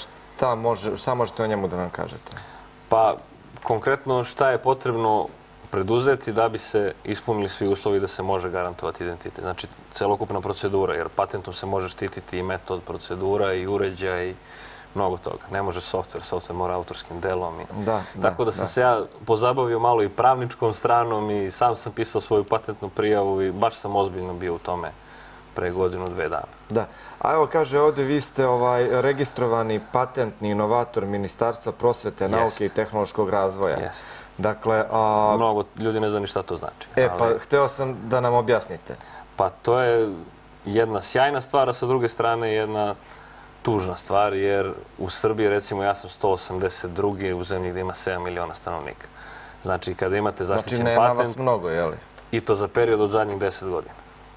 Šta možete o njemu da nam kažete? Pa, konkretno šta je potrebno preduzeti da bi se ispunili svi uslovi da se može garantovati identitet. Znači, celokupna procedura, jer patentom se može štititi i metod, procedura i uređaj i mnogo toga. Ne može softver, softver mora autorskim delom. Tako da sam se ja pozabavio malo i pravničkom stranom i sam sam pisao svoju patentnu prijavu i baš sam ozbiljno bio u tome pre godinu, dve dana. Da. A evo, kaže ovdje, vi ste registrovani patentni inovator Ministarstva prosvete, nauke i tehnološkog razvoja. Jeste. Dakle... Mnogo ljudi ne zna ni šta to znači. E, pa hteo sam da nam objasnite. Pa to je jedna sjajna stvar, a sa druge strane jedna tužna stvar, jer u Srbiji, recimo, ja sam sto osamdeset drugi u zemlji gdje ima sedam miliona stanovnika. Znači, kada imate zaštićen patent... Znači, nema vas mnogo, je li? I to za period od zadnjih deset godina.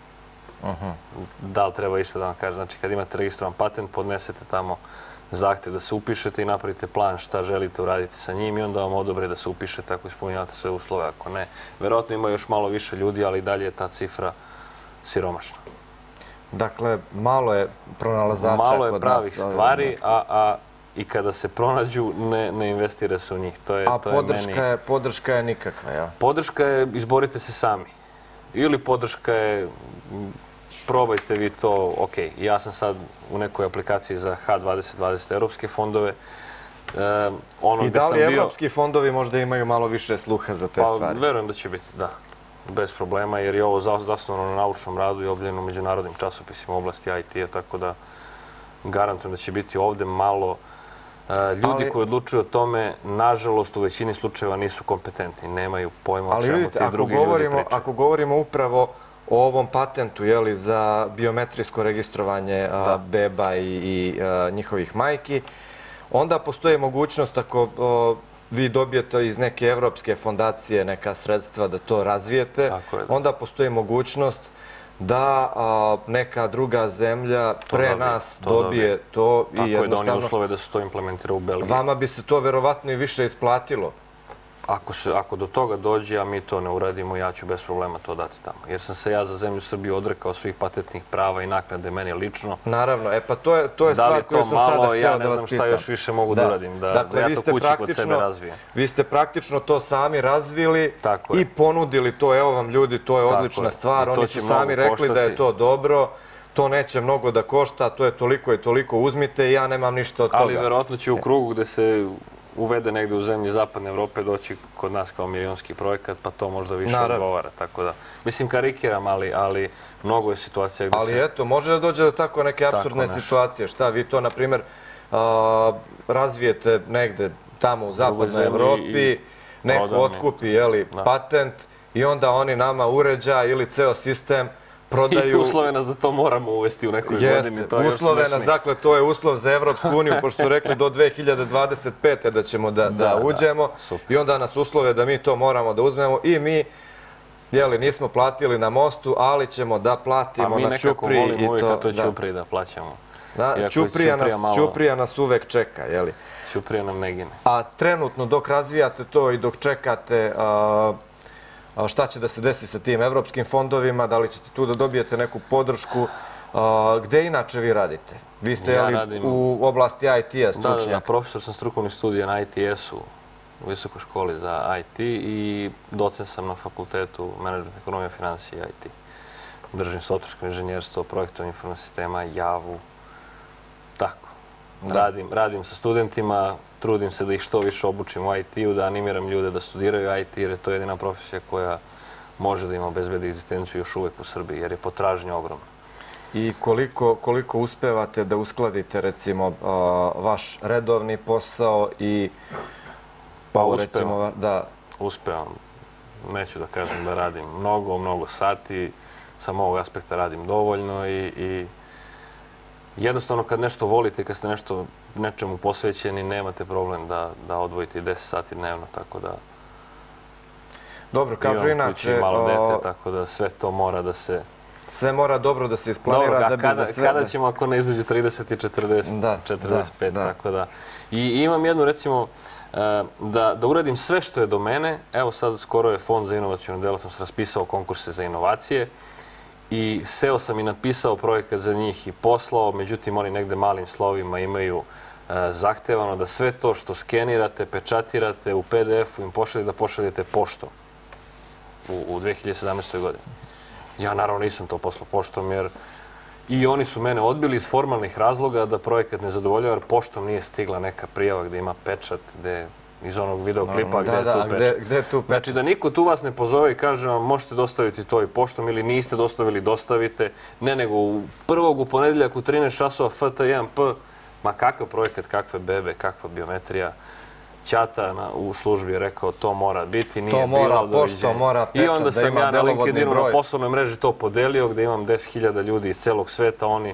Da li treba išta da vam kažem? Znači, kad imate registrovan patent, podnesete tamo zahtev da se upišete i napravite plan šta želite uraditi sa njim i onda vam odobre da se upišete ako ispunjavate sve uslove, ako ne. Verovatno ima još malo više ljudi, ali i dalje je ta cifra siromašna. Dakle, malo je pronalazača kod nas. Malo je pravih stvari, a i kada se pronađu, ne investira se u njih. A podrška je nikakva, ja? Podrška je izborite se sami. Ili podrška je probajte vi to, ok, ja sam sad u nekoj aplikaciji za H dvadeset dvadeset evropske fondove. I da li evropski fondovi možda imaju malo više sluha za te stvari? Pa, verujem da će biti, da. Bez problema, jer je ovo zasnovano na naučnom radu i objavljeno u međunarodnim časopisima u oblasti I T-a, tako da garantujem da će biti ovde malo ljudi koji odlučuju o tome, nažalost, u većini slučajeva nisu kompetentni, nemaju pojma o čemu ti drugi ljudi pričaju. Ako govorimo upravo o ovom patentu za biometrijsko registrovanje beba i njihovih majki, onda postoji mogućnost ako vi dobijete iz neke evropske fondacije neka sredstva da to razvijete, onda postoji mogućnost da neka druga zemlja pre nas dobije to i jednostavno... Tako je da oni uslove da se to implementira u Belgiji. Vama bi se to verovatno i više isplatilo. Ako do toga dođe, a mi to ne uradimo, ja ću bez problema to dati tamo. Jer sam se ja za zemlju Srbiju odrekao svih patentnih prava i naknade meni lično. Naravno, e pa to je stvar koju sam sada htio da vas pitam. Ja ne znam šta još više mogu da uradim, da ja to kući kod sebe razvijem. Vi ste praktično to sami razvili i ponudili to, evo vam ljudi, to je odlična stvar. Oni su sami rekli da je to dobro, to neće mnogo da košta, to je toliko i toliko, uzmite i ja nemam ništa od toga. Ali verovatno će u krugu gde se uvede negde u zemlji Zapadne Evrope doći kod nas kao milionski projekat, pa to možda više odgovara. Tako da, mislim, karikiram, ali mnogo je situacija gde se... Ali eto, može da dođe do tako neke apsurdne situacije. Šta, vi to, na primjer, razvijete negde tamo u Zapadnoj Evropi, neko otkupi patent i onda oni nama uređaj ili ceo sistem prodaju... I uslove nas da to moramo uvesti u nekoj godini. Jeste, uslove nas, dakle, to je uslov za Evropsku uniju, pošto su rekli do dve hiljade dvadeset pete da ćemo da uđemo i onda nas uslove da mi to moramo da uzmemo i mi, jeli, nismo platili na mostu, ali ćemo da platimo na Ćupriji. A mi nekako volimo uvijek na toj Ćupriji da plaćamo. Ćuprija nas uvek čeka, jeli? Ćuprija nam ne gine. A trenutno dok razvijate to i dok čekate šta će da se desi sa tim evropskim fondovima, da li ćete tu da dobijete neku podršku, gde inače vi radite? Vi ste u oblasti I T-a stručnjak. Da, profesor sam strukovnih studija na I T S-u u Visokoj školi za I T i docent sam na fakultetu menadžment ekonomije, financije i I T. Držim softversko inženjerstvo, projektovanje informacijskog sistema, javu, tako. Radim, radim sa studentima, trudim se da ih što više obučim u I T-u, da animiram ljude da studiraju I T, jer je to jedina profesija koja može da ima obezbedi egzistenciju još uvek u Srbiji, jer je potražnja ogromna. I koliko, koliko uspevate da uskladite, recimo, vaš redovni posao i... Pa uspevam. Da. Uspevam. Neću da kažem da radim mnogo, mnogo sati. Sa ovog aspekta radim dovoljno i, i jednostavno kad nešto volite, kad ste nešto nečemu posvećeni, nemate problem da, da odvojite deset sati dnevno, tako da... Dobro, kažu inače... Imam malo dete, tako da sve to mora da se... Sve mora dobro da se isplanira. Dobro, da bi kada, za sve... kada ćemo ako ne između trideset i četrdeset, da, četrdeset pet, da, da. tako da... I imam jednu, recimo, da, da uradim sve što je do mene. Evo sad skoro je Fond za inovacijonu delatnost raspisao konkurse za inovacije i seo sam i napisao projekat za njih i poslao, međutim oni negde malim slovima imaju e, zahtevano da sve to što skenirate, pečatirate u P D F-u im pošaljete, da pošaljete poštom u, u dve hiljade sedamnaestoj godini. Ja naravno nisam to poslao poštom jer i oni su mene odbili iz formalnih razloga da projekat ne zadovoljava jer poštom nije stigla neka prijava gde ima pečat, gde iz onog videoklipa gde je tu pečat. Gde je tu pečat? Znači da niko tu vas ne pozove i kaže vam možete dostaviti to i poštom ili niste dostavili, dostavite. Ne, nego u prvog u ponedeljak u trinaest časova F T jedan P, ma kakav projekat, kakve bebe, kakva biometrija. Ćata u službi je rekao to mora biti, nije bilo doviđenja. I onda sam ja na LinkedInu na poslovnoj mreži to podelio gdje imam deset hiljada ljudi iz celog sveta, oni...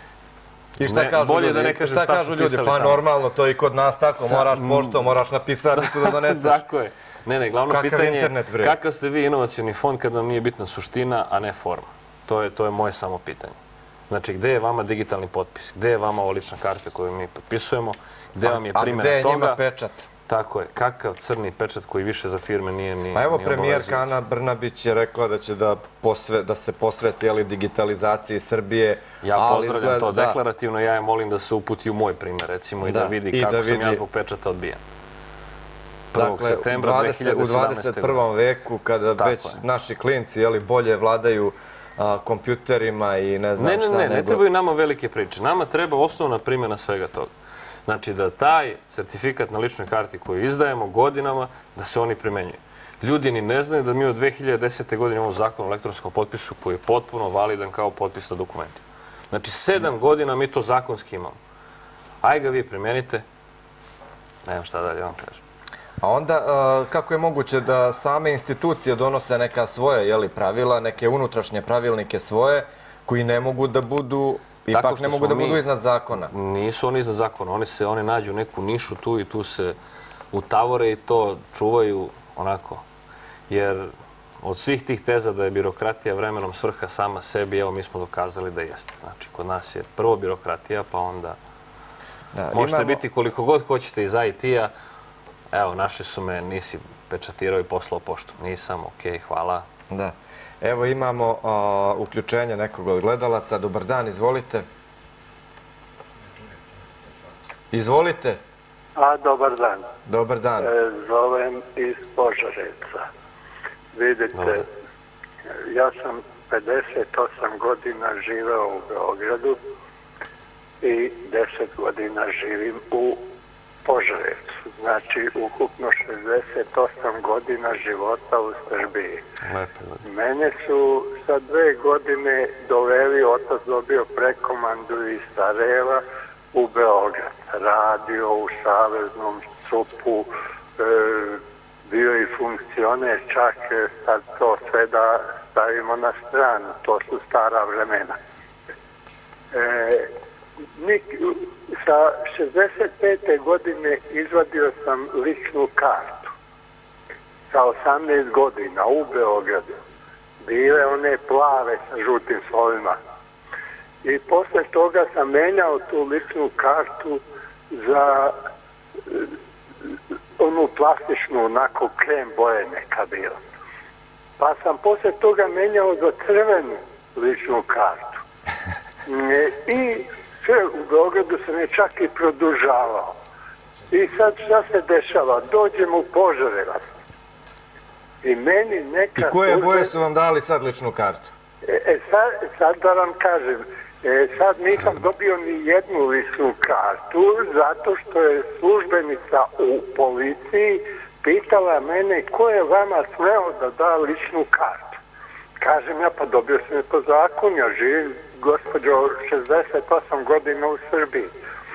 I šta kažu ljudi? Šta kažu ljudi? Pa normalno, to i kod nas tako, moraš poštom, moraš na pisarnicu da doneseš. Tako je. Ne, ne, glavno pitanje je kakav ste vi inovacioni fond kad vam nije bitna suština, a ne forma. To je moje samo pitanje. Znači, gde je vama digitalni potpis? Gde je vama ova lična karta koju mi potpisujemo? Gde vam je primjena toga? A gde je njima pečat? Tako je. Kakav crni pečat koji više za firme nije ni obavezujući? Pa evo, premijerka Ana Brnabić je rekla da će da se posveti digitalizaciji Srbije. Ja pozdravljam to deklarativno. Ja je molim da se uputi u moj primjer, recimo, i da vidi kako sam ja zbog pečata odbijan. prvog septembra dve hiljade sedamnaeste. U dvadeset prvom veku, kada već naši klinci bolje vladaju kompjuterima i ne znam šta. Ne, ne, ne. Ne trebaju nama velike priče. Nama treba osnovna primjena svega toga. Znači da taj sertifikat na ličnoj karti koju izdajemo godinama, da se oni primenjuju. Ljudi ni ne znaju da mi od dve hiljade desete. godine imamo zakon o elektronskom potpisu koji je potpuno validan kao potpis na dokumentima. Znači sedam godina mi to zakonski imamo. Aj ga vi primenite, nemam šta dalje vam kažem. A onda kako je moguće da same institucije donose neka svoje pravila, neke unutrašnje pravilnike svoje, koji ne mogu da budu... Ipak ne mogu da budu iznad zakona. Nisu oni iznad zakona. Oni se, oni nađu neku nišu tu i tu se utavore i to čuvaju onako. Jer od svih tih teza da je birokratija vremenom svrha sama sebi, evo mi smo dokazali da jeste. Znači, kod nas je prvo birokratija, pa onda možete biti koliko god hoćete iz I T-a. Evo, našli su me, nisi pečatirao i poslao poštom. Nisam, okej, hvala. Da. Evo imamo uključenje nekog od gledalaca. Dobar dan, izvolite. Izvolite. A, dobar dan. Dobar dan. Zovem iz Požareca. Vidite, ja sam pedeset osam godina živeo u Beogradu i deset godina živim u Požarevcu. Znači, ukupno šezdeset osam godina života u Srbiji. Mene su sa dve godine doveli, otac dobio prekomandu iz Sarajeva u Beograd. Radio u Saveznom cupu, bio i funkcioner, čak sad to sve da stavimo na stranu. To su stara vremena. Sa šezdeset pete. godine izvadio sam ličnu kartu. Sa osamnaest godina u Beogradu. Bile one plave sa žutim slovima. I posle toga sam menjao tu ličnu kartu za onu plastičnu, onako krem boje neka bila. Pa sam posle toga menjao za crvenu ličnu kartu. I sve u Beogradu se ne čak i produžavao. I sad šta se dešava? Dođem u Požarevac. I meni neka... I koje boje su vam dali sad ličnu kartu? E sad da vam kažem, E, sad nisam dobio ni jednu ličnu kartu, zato što je službenica u policiji pitala mene ko je vama smeo da da ličnu kartu. Kažem ja, pa dobio sam je po zakonu, ja živim, gospođo, šezdeset osam godina u Srbiji.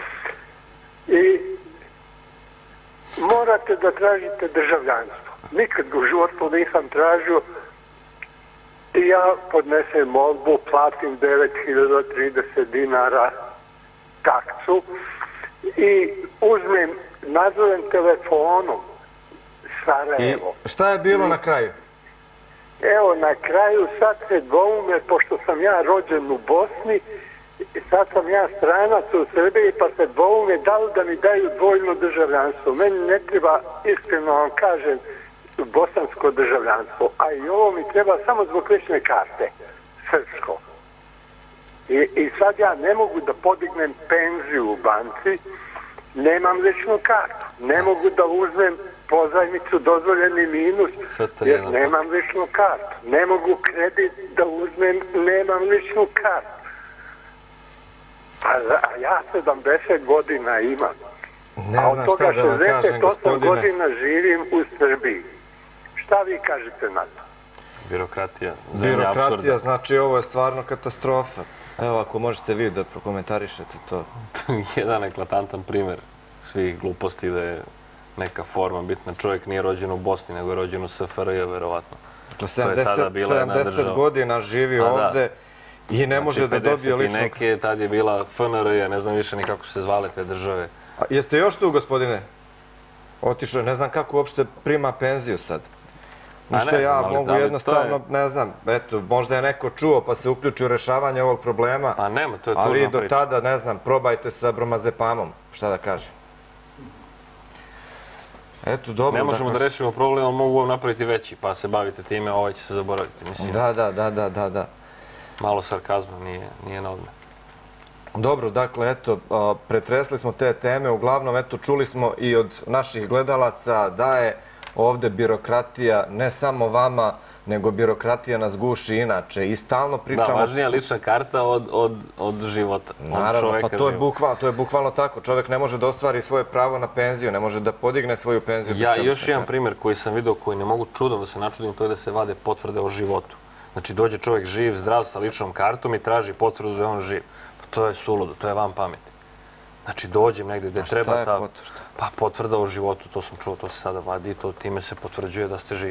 I morate da tražite državljanstvo. Nikad u životu nisam tražio i ja podnesem molbu, platim devet hiljada trideset dinara taksu i uzmem, nazovem telefonom Sarajevo. I šta je bilo na kraju? Evo, na kraju sad se dvoume, pošto sam ja rođen u Bosni, sad sam ja stranac u Srbiji, pa se dvoume da li da mi daju dvojno državljanstvo. Meni ne treba, iskreno vam kažem, bosansko državljanstvo, a i ovo mi treba samo zbog lične karte, srpsko. I, I sad ja ne mogu da podignem penziju u banci, nemam ličnu kartu, ne mogu da uzmem pozajmicu, dozvoljeni minus, jer nemam ličnu kartu. Ne mogu kredit da uzmem, nemam ličnu kartu. A, a ja sedamdeset godina imam. Ne znam šta da vam kažem, gospodine. godina živim u Srbiji. Šta vi kažete na to? Birokratija. Birokratija, znači ovo je stvarno katastrofa. Evo, ako možete vi da prokomentarišete to. Jedan eklatantan primjer svih gluposti da je neka forma bitna. Čovjek nije rođen u Bosni, nego je rođen u S F R J, verovatno. sedamdeset godina živi ovde i ne može da dobije lično... neke, tad je bila F N R J, ne znam više ni kako se zvale te države. Jeste još tu, gospodine? Otišao, ne znam kako uopšte prima penziju sad. Ništa ja mogu jednostavno, ne znam, eto, možda je neko čuo pa se uključi u rešavanje ovog problema. Pa nema, to je tužna priča. Ali do tada, ne znam, probajte sa bromazepamom, šta da kažem. Eto, dobro. Ne možemo da rešimo problem, ali mogu vam napraviti veći, pa se bavite time, ovaj će se zaboraviti. Da, da, da, da, da. Malo sarkazma, nije na odme. Dobro, dakle, eto, pretresli smo te teme, uglavnom, eto, čuli smo i od naših gledalaca da je ovde birokratija ne samo vama, nego birokratija nas guši inače i stalno pričamo... Da, važnija lična karta od života, od čoveka života. To je bukvalno tako. Čovek ne može da ostvari svoje pravo na penziju, ne može da podigne svoju penziju. Ja, još jedan primjer koji sam vidio, koji ne mogu čudom da se načudim, to je da se vade potvrde o životu. Znači, dođe čovjek živ, zdrav, sa ličnom kartom i traži potvrdu da je on živ. To je suludo, to je van pameti. Znači, dođem negdje gdje treba ta... A šta je potvrda? Pa potvrda o životu, to sam čuo, to se sada vadi i time se potvrđuje da ste živi.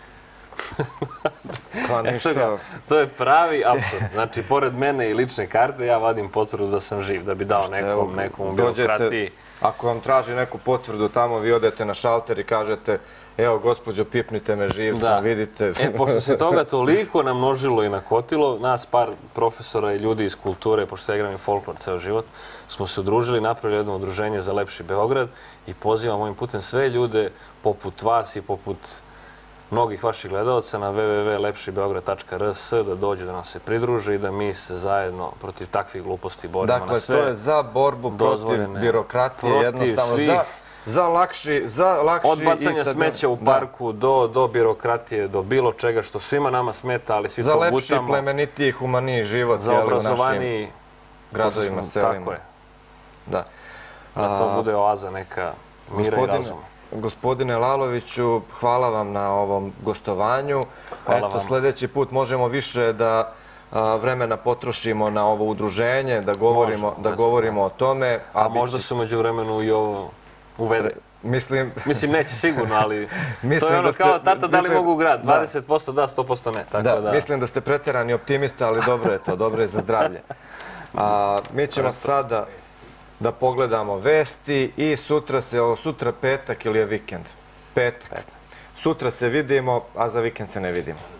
Pa ništa... To je pravi apsurd. Znači, pored mene i lične karte, ja vadim potvrdu da sam živ, da bi dao nekom u birokratiji. Ako vam traži neku potvrdu tamo, vi odete na šalter i kažete evo, gospođo, pipnite me, živ sam, vidite. E, pošto se toga toliko namnožilo i nakotilo, nas par profesora i ljudi iz kulture, pošto ja igram i folklor ceo život, smo se udružili, napravili jedno udruženje za lepši Beograd i pozivam ovim putem sve ljude poput vas i poput mnogih vaših gledalaca na w w w tačka lepši beograd tačka r s da dođu da nam se pridruže i da mi se zajedno protiv takvih gluposti borimo na sve. Dakle, to je za borbu protiv birokratije, jednostavno za lakši... Od bacanja smeća u parku do birokratije, do bilo čega što svima nama smeta, ali svi to gutamo. Za lepši, plemenitiji, humaniji život u našim gradovima, selima. Tako je. Da to bude oaza neka mira i razuma. Gospodine Laloviću, hvala vam na ovom gostovanju. Eto, sljedeći put možemo više da vremena potrošimo na ovo udruženje, da govorimo o tome. A možda se umeđu vremenu i ovo uvede. Mislim... Mislim, neće sigurno, ali to je ono kao tata da li mogu u grad. dvadeset posto da, sto posto ne. Da, mislim da ste preterani optimista, ali dobro je to, dobro je za zdravlje. Mi ćemo sada da pogledamo vesti i sutra se, ovo sutra petak ili je vikend? Petak. Sutra se vidimo, a za vikend se ne vidimo.